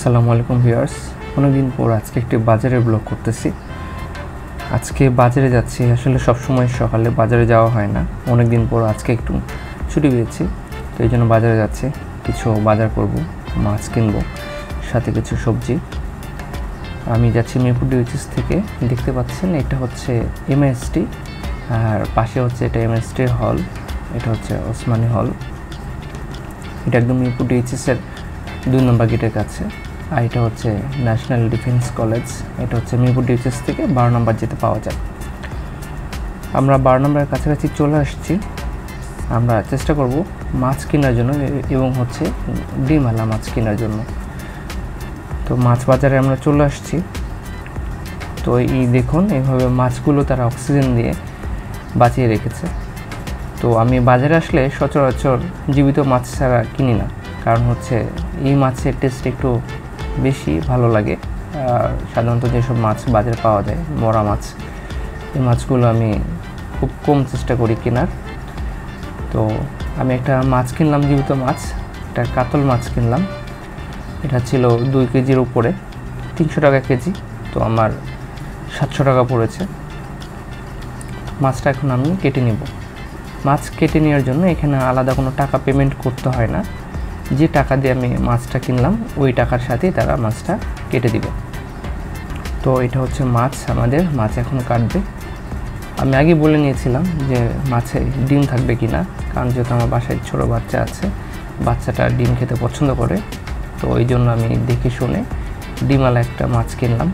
আসসালামু আলাইকুম ভিউয়ার্স, অনেকদিন পর আজকে একটি বাজারের ব্লগ করতেছি। আজকে বাজারে যাচ্ছি। আসলে সবসময় সকালে বাজারে যাওয়া হয় না, অনেকদিন পর আজকে একটু ছুটি পেয়েছি, তো এই জন্য বাজারে যাচ্ছি। কিছু বাজার করব, মাছ কিনবো, সাথে কিছু সবজি। আমি যাচ্ছি মিরপুর ডিউচিস থেকে। দেখতে পাচ্ছেন এটা হচ্ছে এমএসটি, আর পাশে হচ্ছে এটা এমএসটি হল, এটা হচ্ছে ওসমানী হল। এটা একদম মিরপুর ডিউচিসের 2 নম্বর গেটের কাছে। আর এটা হচ্ছে ন্যাশনাল ডিফেন্স কলেজ, এটা হচ্ছে মিরপুর ডিউচিস থেকে 12 নম্বর যেতে পাওয়া যায়। আমরা 12 নম্বরের কাছাকাছি চলে আসছি। আমরা চেষ্টা করব মাছ কেনার জন্য এবং হচ্ছে ডিমওয়ালা মাছ কেনার জন্য। তো মাছ বাজারে আমরা চলে আসছি। তো এই দেখুন, এইভাবে মাছগুলো তারা অক্সিজেন দিয়ে বাঁচিয়ে রেখেছে। তো আমি বাজারে আসলে সচরাচর জীবিত মাছ ছাড়া কিনি না, কারণ হচ্ছে এই মাছের টেস্ট একটু বেশি ভালো লাগে। সাধারণত যেসব মাছ বাজারে পাওয়া যায় মরা মাছ, এই মাছগুলো আমি খুব কম চেষ্টা করি কেনার। তো আমি একটা মাছ কিনলাম, জীবিত মাছ, একটা কাতল মাছ কিনলাম। এটা ছিল 2 কেজির উপরে, 300 টাকা কেজি। তো আমার 700 টাকা পড়েছে। মাছটা এখন আমি কেটে নিব। মাছ কেটে নেওয়ার জন্য এখানে আলাদা কোনো টাকা পেমেন্ট করতে হয় না। যে টাকা দিয়ে আমি মাছটা কিনলাম ওই টাকার সাথেই তারা মাছটা কেটে দিবে। তো এটা হচ্ছে মাছ, আমাদের মাছ এখন কাটবে। আমি আগে বলে নিয়েছিলাম যে মাছে ডিম থাকবে কি না, কারণ যেহেতু আমার বাসায় ছোটো বাচ্চা আছে, বাচ্চাটা ডিম খেতে পছন্দ করে। তো ওই জন্য আমি দেখে শুনে ডিমওয়ালা একটা মাছ কিনলাম।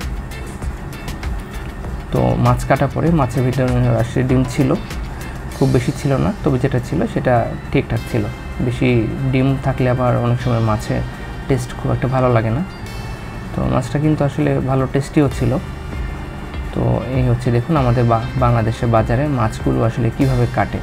তো মাছ কাটা পরে মাছের ভিতরে আসলে ডিম ছিল, খুব বেশি ছিল না, তবে যেটা ছিল সেটা ঠিকঠাক ছিল। বেশি ডিম থাকলে আবার অনেক সময় মাছের টেস্ট খুব একটা ভালো লাগে না। তো মাছটা কিন্তু আসলে ভালো টেস্টিও ছিল। তো এই হচ্ছে দেখুন আমাদের বাংলাদেশের বাজারে মাছগুলো আসলে কিভাবে কাটে।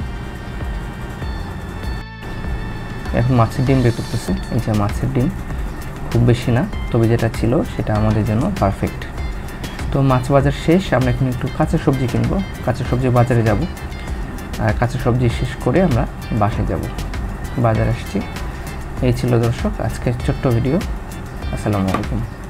এখন মাছের ডিম বের করতেছে। এই যে মাছের ডিম, খুব বেশি না, তবে যেটা ছিল সেটা আমাদের জন্য পারফেক্ট। তো মাছ বাজার শেষ, আমরা এখন একটু কাঁচা সবজি কিনবো, কাঁচা সবজি বাজারে যাব। আর কাঁচা সবজি শেষ করে আমরা বাসায় যাব। বাজার আসছি। এই ছিল দর্শক আজকের ছোট্ট ভিডিও। আসসালামু আলাইকুম।